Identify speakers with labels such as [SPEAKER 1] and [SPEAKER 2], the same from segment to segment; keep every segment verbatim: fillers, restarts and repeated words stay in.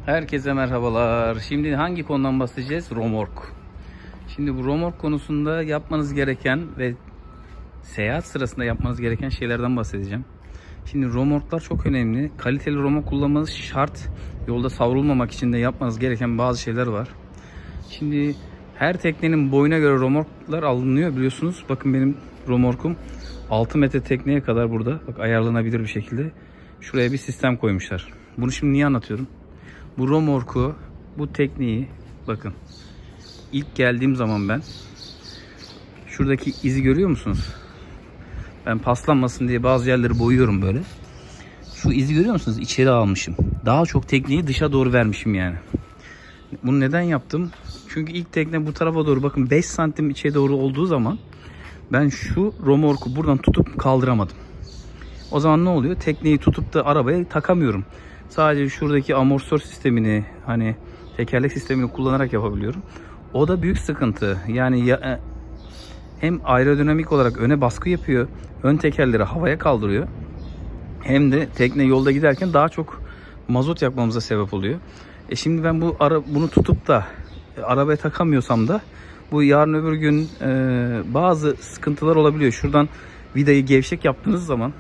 [SPEAKER 1] Herkese merhabalar. Şimdi hangi konudan bahsedeceğiz? Romork. Şimdi bu romork konusunda yapmanız gereken ve seyahat sırasında yapmanız gereken şeylerden bahsedeceğim. Şimdi romorklar çok önemli. Kaliteli romork kullanmanız şart. Yolda savrulmamak için de yapmanız gereken bazı şeyler var. Şimdi her teknenin boyuna göre romorklar alınıyor biliyorsunuz. Bakın benim romorkum altı metre tekneye kadar burada. Bak ayarlanabilir bir şekilde. Şuraya bir sistem koymuşlar. Bunu şimdi niye anlatıyorum? Bu romorku, bu tekneyi bakın. İlk geldiğim zaman ben şuradaki izi görüyor musunuz? Ben paslanmasın diye bazı yerleri boyuyorum böyle. Şu izi görüyor musunuz? İçeri almışım. Daha çok tekneyi dışa doğru vermişim yani. Bunu neden yaptım? Çünkü ilk tekne bu tarafa doğru bakın beş santim içeri doğru olduğu zaman ben şu romorku buradan tutup kaldıramadım. O zaman ne oluyor? Tekneyi tutup da arabaya takamıyorum. Sadece şuradaki amortisör sistemini, hani tekerlek sistemini kullanarak yapabiliyorum. O da büyük sıkıntı. Yani ya, hem aerodinamik olarak öne baskı yapıyor, ön tekerleri havaya kaldırıyor. Hem de tekne yolda giderken daha çok mazot yakmamıza sebep oluyor. E şimdi ben bu ara, bunu tutup da e, arabaya takamıyorsam da bu yarın öbür gün e, bazı sıkıntılar olabiliyor. Şuradan vidayı gevşek yaptığınız zaman,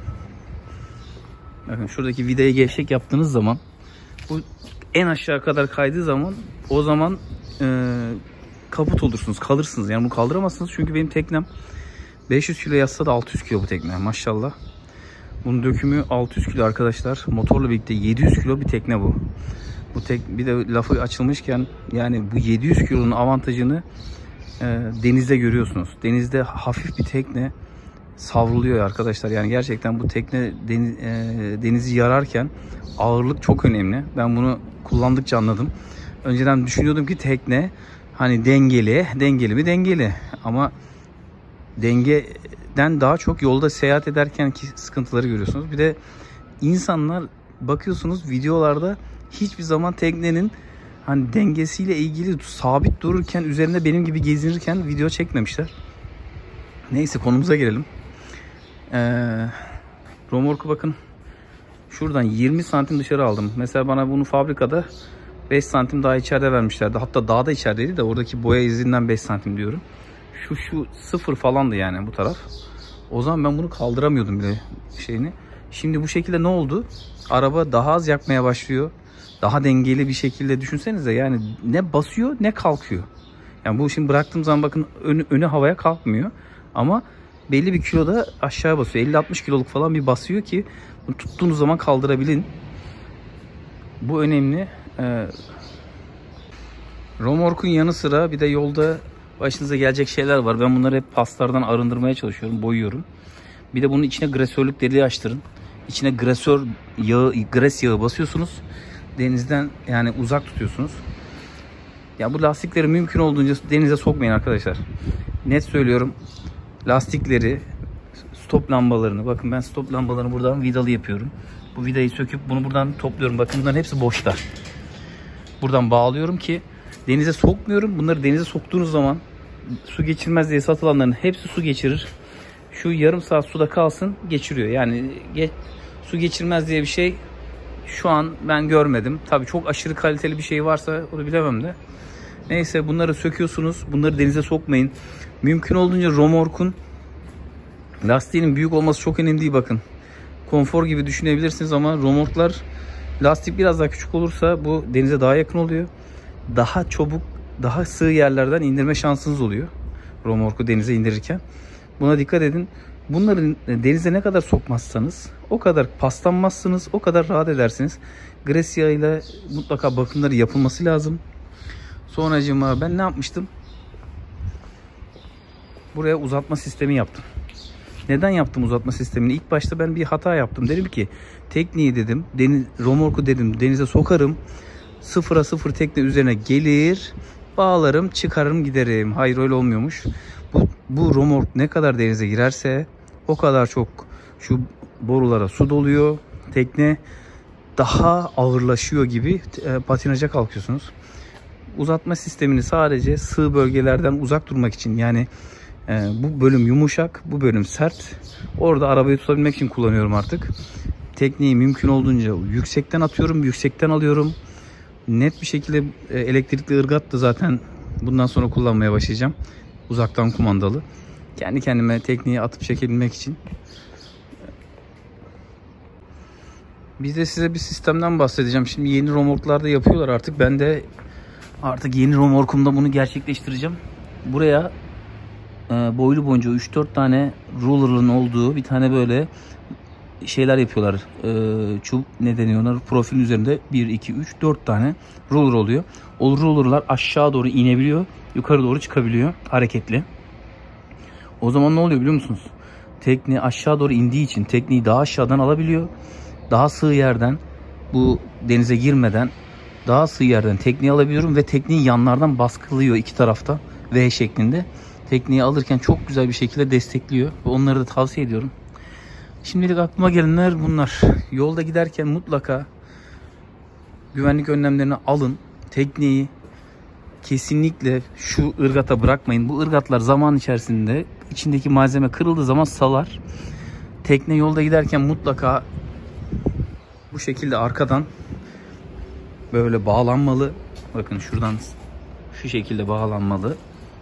[SPEAKER 1] bakın şuradaki vidayı gevşek yaptığınız zaman bu en aşağı kadar kaydığı zaman o zaman e, kaput olursunuz, kalırsınız. Yani bunu kaldıramazsınız çünkü benim teknem beş yüz kilo yazsa da altı yüz kilo bu tekne maşallah. Bunun dökümü altı yüz kilo arkadaşlar. Motorla birlikte yedi yüz kilo bir tekne bu. Bu tek bir de lafı açılmışken yani bu yedi yüz kilonun avantajını e, denizde görüyorsunuz. Denizde hafif bir tekne savruluyor arkadaşlar. Yani gerçekten bu tekne deniz, e, denizi yararken ağırlık çok önemli. Ben bunu kullandıkça anladım. Önceden düşünüyordum ki tekne hani dengeli, dengeli mi dengeli. Ama dengeden daha çok yolda seyahat ederkenki sıkıntıları görüyorsunuz. Bir de insanlar bakıyorsunuz videolarda hiçbir zaman teknenin hani dengesiyle ilgili sabit dururken üzerinde benim gibi gezinirken video çekmemişler. Neyse konumuza gelelim. Ee, romorku bakın şuradan yirmi santim dışarı aldım. Mesela bana bunu fabrikada beş santim daha içeride vermişlerdi. Hatta daha da içerideydi de oradaki boya izinden beş santim diyorum. Şu şu sıfır falandı yani bu taraf. O zaman ben bunu kaldıramıyordum bile şeyini. Şimdi bu şekilde ne oldu? Araba daha az yakmaya başlıyor. Daha dengeli bir şekilde düşünsenize yani ne basıyor ne kalkıyor. Yani bu şimdi bıraktığım zaman bakın önü, önü havaya kalkmıyor. Ama belli bir kiloda aşağı basıyor. elli altmış kiloluk falan bir basıyor ki bunu tuttuğunuz zaman kaldırabilin. Bu önemli. Ee, romorkun yanı sıra bir de yolda başınıza gelecek şeyler var. Ben bunları hep paslardan arındırmaya çalışıyorum. Boyuyorum. Bir de bunun içine gresörlük deliği açtırın. İçine gresör yağı, gres yağı basıyorsunuz. Denizden yani uzak tutuyorsunuz. Ya bu lastikleri mümkün olduğunca denize sokmayın arkadaşlar. Net söylüyorum. Lastikleri, stop lambalarını, bakın ben stop lambalarını buradan vidalı yapıyorum. Bu vidayı söküp bunu buradan topluyorum. Bakın bunların hepsi boşta. Buradan bağlıyorum ki denize sokmuyorum. Bunları denize soktuğunuz zaman su geçirmez diye satılanların hepsi su geçirir. Şu yarım saat suda kalsın geçiriyor. Yani ge su geçirmez diye bir şey şu an ben görmedim. Tabii çok aşırı kaliteli bir şey varsa onu bilemem de. Neyse bunları söküyorsunuz. Bunları denize sokmayın. Mümkün olduğunca romorkun lastiğinin büyük olması çok önemli değil bakın. Konfor gibi düşünebilirsiniz ama romorklar lastik biraz daha küçük olursa bu denize daha yakın oluyor. Daha çabuk, daha sığ yerlerden indirme şansınız oluyor. Romorku denize indirirken. Buna dikkat edin. Bunları denize ne kadar sokmazsanız o kadar paslanmazsınız, o kadar rahat edersiniz. Gres yağıyla mutlaka bakımları yapılması lazım. Sonracığıma ben ne yapmıştım? Buraya uzatma sistemi yaptım. Neden yaptım uzatma sistemini? İlk başta ben bir hata yaptım. Dedim ki tekneyi dedim, deniz, romorku dedim denize sokarım. Sıfıra sıfır tekne üzerine gelir, bağlarım, çıkarırım, giderim. Hayır öyle olmuyormuş. Bu, bu romork ne kadar denize girerse o kadar çok şu borulara su doluyor. Tekne daha ağırlaşıyor gibi e, patinaja kalkıyorsunuz. Uzatma sistemini sadece sığ bölgelerden uzak durmak için yani e, bu bölüm yumuşak, bu bölüm sert. Orada arabayı tutabilmek için kullanıyorum artık. Tekneyi mümkün olduğunca yüksekten atıyorum, yüksekten alıyorum. net bir şekilde e, elektrikli ırgat da zaten bundan sonra kullanmaya başlayacağım. Uzaktan kumandalı. Kendi kendime tekniği atıp çekebilmek için. Bir de size bir sistemden bahsedeceğim. Şimdi yeni romorklarda yapıyorlar artık. Ben de artık yeni romorkumda bunu gerçekleştireceğim. Buraya e, boylu boyunca üç dört tane ruler'ın olduğu bir tane böyle şeyler yapıyorlar. E, çub ne deniyorlar? Profilin üzerinde bir, iki, üç, dört tane ruler oluyor. O ruler'lar aşağı doğru inebiliyor. Yukarı doğru çıkabiliyor. Hareketli. O zaman ne oluyor biliyor musunuz? Tekne aşağı doğru indiği için tekneyi daha aşağıdan alabiliyor. Daha sığ yerden, bu denize girmeden daha sığ yerden tekneyi alabiliyorum ve tekneyi yanlardan baskılıyor iki tarafta V şeklinde. Tekneyi alırken çok güzel bir şekilde destekliyor ve onları da tavsiye ediyorum. Şimdilik aklıma gelenler bunlar. Yolda giderken mutlaka güvenlik önlemlerini alın. Tekneyi kesinlikle şu ırgata bırakmayın. Bu ırgatlar zaman içerisinde içindeki malzeme kırıldığı zaman salar. Tekne yolda giderken mutlaka bu şekilde arkadan böyle bağlanmalı. Bakın şuradan şu şekilde bağlanmalı.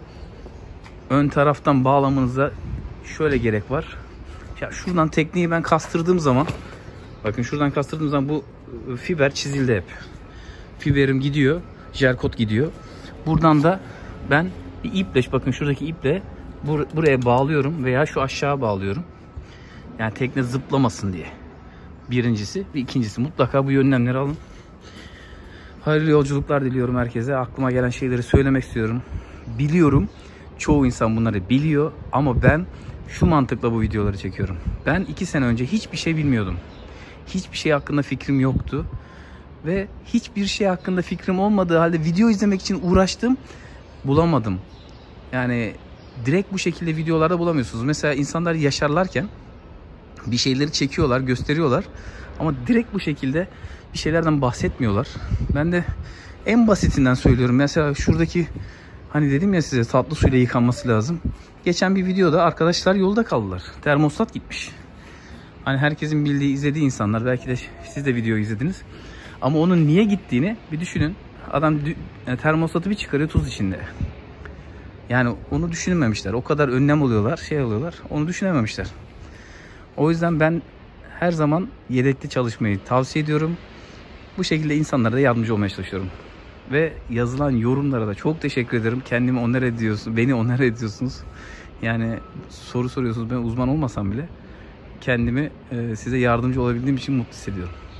[SPEAKER 1] Ön taraftan bağlamanıza şöyle gerek var. Ya şuradan tekneyi ben kastırdığım zaman, bakın şuradan kastırdığım zaman bu fiber çizildi hep. Fiberim gidiyor, jerkot gidiyor. Buradan da ben bir iple, bakın şuradaki iple bur buraya bağlıyorum veya şu aşağı bağlıyorum. Yani tekne zıplamasın diye. Birincisi ve ikincisi mutlaka bu önlemleri alın. Hayırlı yolculuklar diliyorum herkese. Aklıma gelen şeyleri söylemek istiyorum. Biliyorum çoğu insan bunları biliyor ama ben şu mantıkla bu videoları çekiyorum. Ben iki sene önce hiçbir şey bilmiyordum. Hiçbir şey hakkında fikrim yoktu. Ve hiçbir şey hakkında fikrim olmadığı halde video izlemek için uğraştım. Bulamadım. Yani direkt bu şekilde videolarda bulamıyorsunuz. Mesela insanlar yaşarlarken bir şeyleri çekiyorlar, gösteriyorlar. Ama direkt bu şekilde bir şeylerden bahsetmiyorlar. Ben de en basitinden söylüyorum. Mesela şuradaki, hani dedim ya size, tatlı suyla yıkanması lazım. Geçen bir videoda arkadaşlar yolda kaldılar. Termostat gitmiş. Hani herkesin bildiği, izlediği insanlar. Belki de siz de video izlediniz. Ama onun niye gittiğini bir düşünün. Adam yani termostatı bir çıkarıyor, tuz içinde. Yani onu düşünmemişler. O kadar önlem alıyorlar, şey alıyorlar. Onu düşünememişler. O yüzden ben her zaman yedekli çalışmayı tavsiye ediyorum. Bu şekilde insanlara da yardımcı olmaya çalışıyorum. Ve yazılan yorumlara da çok teşekkür ederim. Kendimi onur ediyorsunuz, beni onur ediyorsunuz. Yani soru soruyorsunuz. Ben uzman olmasam bile kendimi size yardımcı olabildiğim için mutlu hissediyorum.